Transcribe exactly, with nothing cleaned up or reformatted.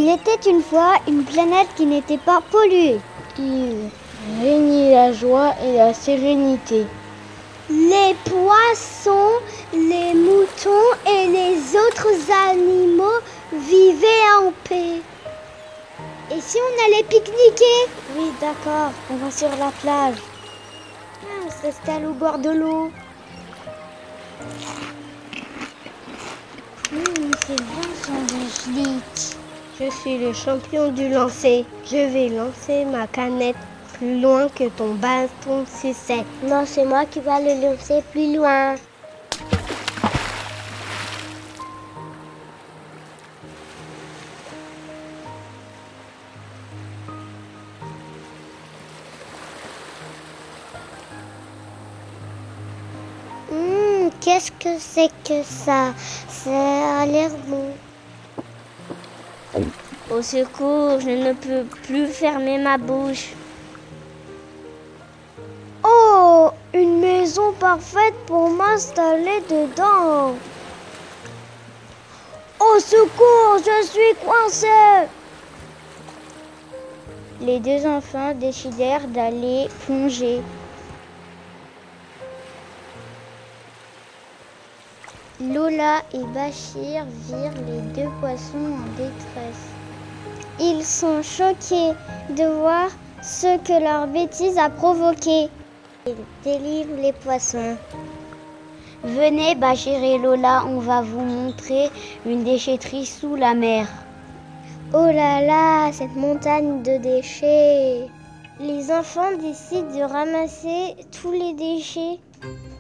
Il était une fois une planète qui n'était pas polluée. Il régnait la joie et la sérénité. Les poissons, les moutons et les autres animaux vivaient en paix. Et si on allait pique-niquer? Oui, d'accord, on va sur la plage. Ah, on s'installe au bord de l'eau. Mmh, c'est bon son de schlitt. Je suis le champion du lancer. Je vais lancer ma canette plus loin que ton bâton sucette. Non, c'est moi qui vais le lancer plus loin. Hum, qu'est-ce que c'est que ça? Ça a l'air bon. Au secours, je ne peux plus fermer ma bouche. Oh, une maison parfaite pour m'installer dedans. Au secours, je suis coincée. Les deux enfants décidèrent d'aller plonger. Lola et Bachir virent les deux poissons en détresse. Ils sont choqués de voir ce que leur bêtise a provoqué. Ils délivrent les poissons. Venez, Bachir et Lola, on va vous montrer une déchetterie sous la mer. Oh là là, cette montagne de déchets. Les enfants décident de ramasser tous les déchets.